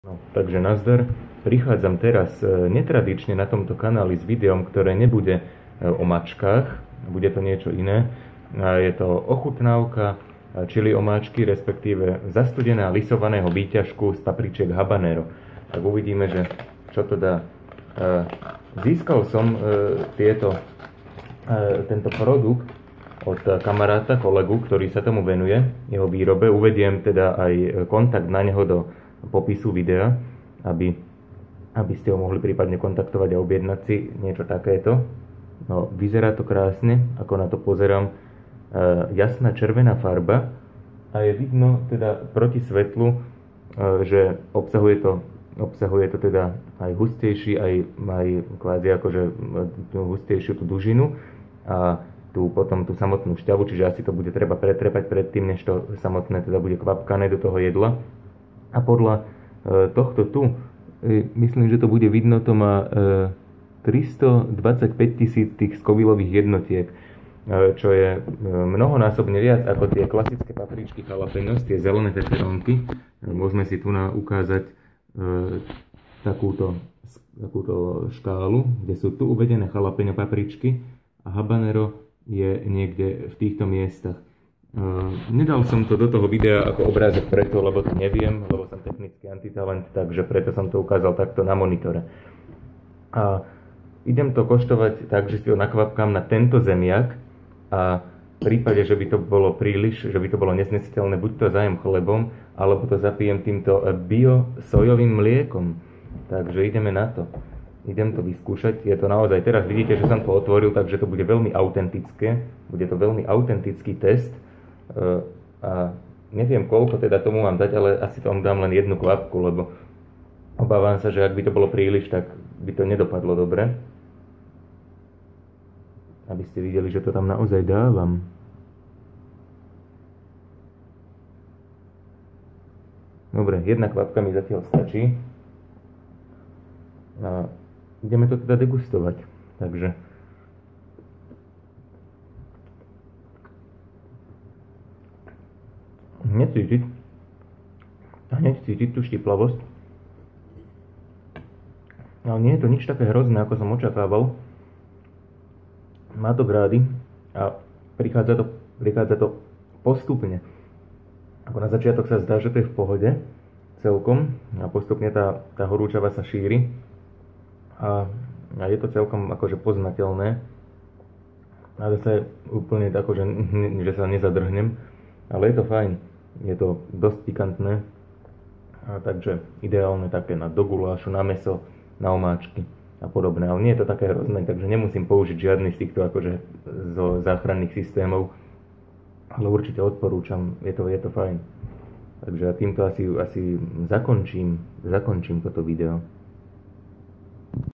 No, takže nazdar. Prichádzam teraz netradične na tomto kanáli s videom, ktoré nebude o mačkách, bude to niečo iné. Je to ochutnávka čili omáčky, respektíve zastudená lisovaného výťažku z papričiek habanero. Tak uvidíme, že čo to dá. Získal som tento produkt od kamaráta, kolegu, ktorý sa tomu venuje, jeho výrobe. Uvediem teda aj kontakt na neho do popisu videa, aby ste ho mohli prípadne kontaktovať a objednať si niečo takéto. No, vyzerá to krásne, ako na to pozerám. Jasná červená farba a je vidno teda proti svetlu, že obsahuje to teda aj hustejší, aj kvázi akože hustejšiu tú dužinu a potom tú samotnú šťavu, čiže asi to bude treba pretrepať predtým, než to samotné teda bude kvapkané do toho jedla. A podľa tohto tu, myslím, že to bude vidno, to má 325 000 tých Scovillových jednotiek, čo je mnohonásobne viac ako tie klasické papričky jalapenos, tie zelené peperónky. Môžeme si tu ukázať takúto škálu, kde sú tu uvedené jalapeno papričky a habanero je niekde v týchto miestach. Nedal som to do toho videa ako obrázok preto, lebo to neviem, lebo som technický antitalent, takže preto som to ukázal takto na monitore. A idem to koštovať tak, že si ho nakvapkám na tento zemiak a v prípade, že by to bolo príliš, že by to bolo neznesiteľné, buď to zajem chlebom, alebo to zapijem týmto bio sojovým mliekom. Takže ideme na to. Idem to vyskúšať. Je to naozaj, teraz vidíte, že som to otvoril, takže to bude veľmi autentické. Bude to veľmi autentický test. A neviem, koľko teda tomu mám dať, ale asi tomu dám len jednu kvapku, lebo obávam sa, že ak by to bolo príliš, tak by to nedopadlo dobre. Aby ste videli, že to tam naozaj dávam. Dobre, jedna kvapka mi zatiaľ stačí. A ideme to teda degustovať. Takže hneď cítiť tú štiplavosť. Ale nie je to nič také hrozné, ako som očakával. Má to grády a prichádza to postupne. Ako na začiatok sa zdá, že to je v pohode celkom a postupne tá horúčava sa šíri a je to celkom akože poznateľné. A zase úplne tak, že sa nezadrhnem, ale je to fajn. Je to dosť pikantné, a takže ideálne také na do gulášu, na mäso, na omáčky a podobné. Ale nie je to také hrozné, takže nemusím použiť žiadny z týchto akože zo záchranných systémov. Ale určite odporúčam, je to fajn. Takže týmto asi zakončím toto video.